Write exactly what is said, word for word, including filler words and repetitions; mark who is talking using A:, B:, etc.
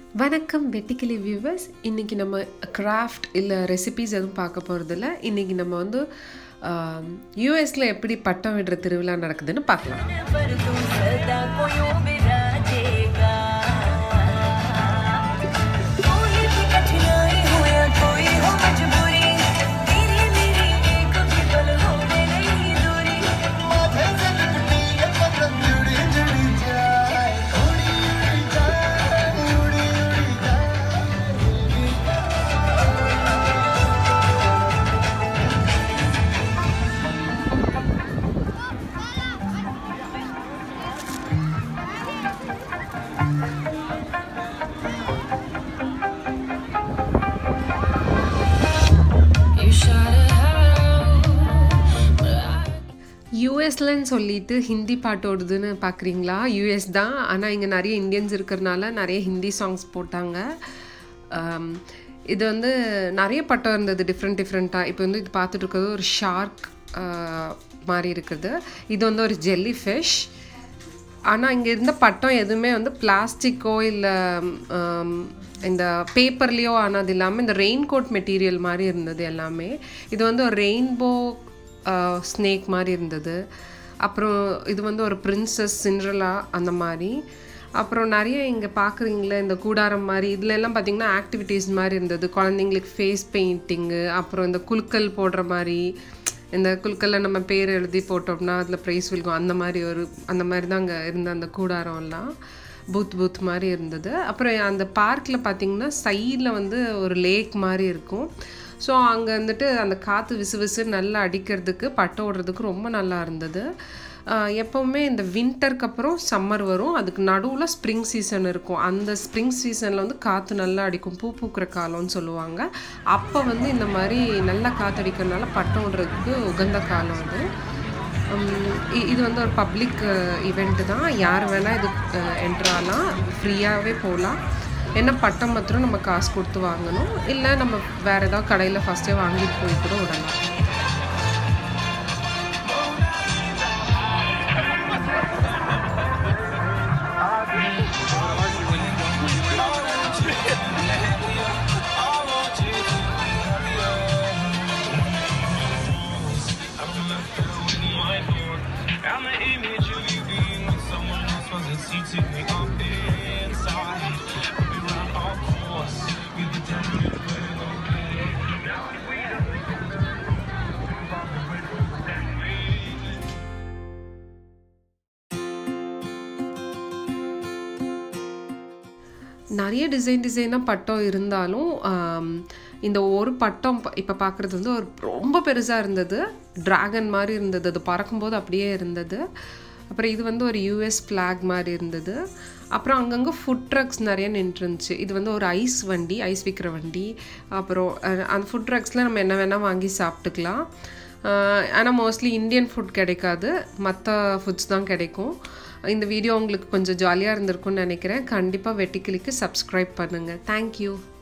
A: வணக்கம் வெட்டிக்கிளி வியூவர்ஸ். இன்றைக்கி நம்ம கிராஃப்ட் இல்லை ரெசிபீஸ் எதுவும் பார்க்க போகிறதில்ல. இன்றைக்கி நம்ம வந்து யூஎஸில் எப்படி பட்டம் விடுற திருவிழா நடக்குதுன்னு பார்க்கலாம். யூஎஸ்லன்னு சொல்லிட்டு ஹிந்தி பாட்டு ஓடுதுன்னு பார்க்குறீங்களா? யூஎஸ் தான், ஆனால் இங்கே நிறைய இந்தியன்ஸ் இருக்கிறனால நிறைய ஹிந்தி சாங்ஸ் போட்டாங்க. இது வந்து நிறைய பட்டம் இருந்தது டிஃப்ரெண்ட் டிஃப்ரெண்ட்டாக. இப்போ வந்து இது பார்த்துட்டு இருக்கிறது ஒரு ஷார்க் மாதிரி இருக்குது. இது வந்து ஒரு ஜெல்லி ஃபிஷ். ஆனால் இங்கே இருந்த பட்டம் எதுவுமே வந்து பிளாஸ்டிக்கோ இல்லை இந்த பேப்பர்லேயோ ஆனது இல்லாமல் இந்த ரெயின் கோட் மெட்டீரியல் மாதிரி இருந்தது எல்லாமே. இது வந்து ஒரு ரெயின்போ ஸ்னேக் மாதிரி இருந்தது. அப்புறம் இது வந்து ஒரு பிரின்சஸ் சிண்ட்ரெல்லா அந்த மாதிரி. அப்புறம் நிறைய இங்கே பார்க்குறீங்களே இந்த கூடாரம் மாதிரி, இதில் எல்லாம் பார்த்திங்கன்னா ஆக்டிவிட்டீஸ் மாதிரி இருந்தது. குழந்தைங்களுக்கு ஃபேஸ் பெயிண்டிங்கு, அப்புறம் இந்த குலுக்கல் போடுற மாதிரி, இந்த குலுக்கல்ல நம்ம பேர் எழுதி போட்டோம்னா அதில் ப்ரைஸ் வில்கும், அந்த மாதிரி ஒரு அந்த மாதிரி தான் அங்கே இருந்த அந்த கூடாரம்லாம் பூத் பூத் மாதிரி இருந்தது. அப்புறம் அந்த பார்க்கில் பார்த்திங்கன்னா சைடில் வந்து ஒரு லேக் மாதிரி இருக்கும். ஸோ அங்கே வந்துட்டு அந்த காற்று விசு விசு நல்லா அடிக்கிறதுக்கு பட்டம் ஓடுறதுக்கு ரொம்ப நல்லா இருந்தது. எப்போவுமே இந்த வின்டருக்கு அப்புறம் சம்மர் வரும், அதுக்கு நடுவில் ஸ்ப்ரிங் சீசன் இருக்கும். அந்த ஸ்ப்ரிங் சீசனில் வந்து காற்று நல்லா அடிக்கும், பூ பூக்கிற காலம்னு சொல்லுவாங்க. அப்போ வந்து இந்த மாதிரி நல்லா காற்று அடிக்கிறதுனால பட்டம் ஓடுறதுக்கு உகந்த காலம் அது. இது வந்து ஒரு பப்ளிக் ஈவெண்ட்டு தான், யார் வேணால் இது என்ட்ராலாம், ஃப்ரீயாகவே போகலாம். என்ன பட்டம் மாத்திரம் நம்ம காசு கொடுத்து வாங்கணும், இல்லை நம்ம வேறு ஏதாவது கடையில் ஃபஸ்ட்டே வாங்கிட்டு போய் கூட விடலாம். நிறைய டிசைன் டிசைனாக பட்டம் இருந்தாலும் இந்த ஒரு பட்டம் இப்போ பார்க்குறது வந்து ஒரு ரொம்ப பெருசாக இருந்தது, ட்ராகன் மாதிரி இருந்தது, அது பறக்கும்போது அப்படியே இருந்தது. அப்புறம் இது வந்து ஒரு யூஎஸ் ஃப்ளாக் மாதிரி இருந்தது. அப்புறம் அங்கங்கே ஃபுட் ட்ரக்ஸ் நிறைய நின்றுருந்துச்சு. இது வந்து ஒரு ஐஸ் வண்டி, ஐஸ் விற்கிற வண்டி. அப்புறம் அந்த ஃபுட் ட்ரக்ஸில் நம்ம என்ன வேணால் வாங்கி சாப்பிட்டுக்கலாம். ஆனால் மோஸ்ட்லி இந்தியன் ஃபுட் கிடைக்காது, மற்ற ஃபுட்ஸ் தான் கிடைக்கும். இந்த வீடியோ உங்களுக்கு கொஞ்சம் ஜாலியாக இருந்திருக்கும்னு நினைக்கிறேன். கண்டிப்பாக வெட்டிக்கிளிக்கு சப்ஸ்கிரைப் பண்ணுங்கள். தேங்க்யூ.